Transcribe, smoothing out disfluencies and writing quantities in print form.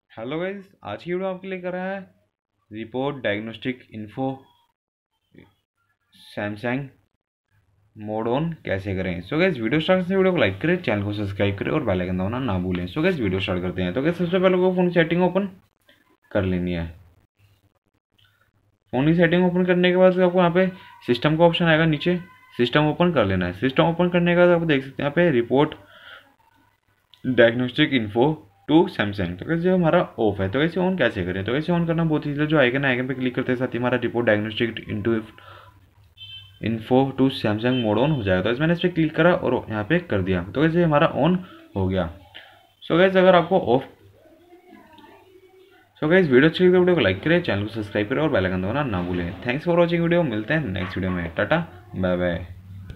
Hello guys, आज की video आपके लिए कर रहा है report diagnostic info Samsung mode on कैसे करें। सो गाइस, वीडियो स्टार्ट से वीडियो को लाइक करें, चैनल को सब्सक्राइब करें और बेल आइकन दबाना ना भूलें। सो गाइस, वीडियो स्टार्ट करते हैं। तो गाइस, सबसे पहले को फोन की सेटिंग ओपन कर लेनी है। फोन की सेटिंग ओपन करने के बाद आपको यहाँ पे सिस्टम का ऑप्शन आएगा, नीचे सिस्टम ओपन कर लेना है। सिस्टम ओपन करने के बाद आप देख सकते हैं यहाँ पे report diagnostic info to Samsung. तो कैसे हमारा ऑफ है, तो कैसे ऑन कैसे करें। तो कैसे ऑन करना बहुत ही, जो आइकन आइकन पे क्लिक करते हैं साथ ही हमारा report diagnostic info to Samsung mode on हो जाएगा। तो मैंने इस पर क्लिक करा और यहाँ पे कर दिया, तो कैसे हमारा ऑन हो गया। सो गाइस, अगर आपको ऑफ सो गाइस वीडियो अच्छी लगी तो वीडियो को लाइक करें, चैनल को सब्सक्राइब करें और बेल आइकन दबाना ना भूलें। थैंक्स फॉर वॉचिंग वीडियो, मिलते हैं नेक्स्ट वीडियो में। Tata bye bye.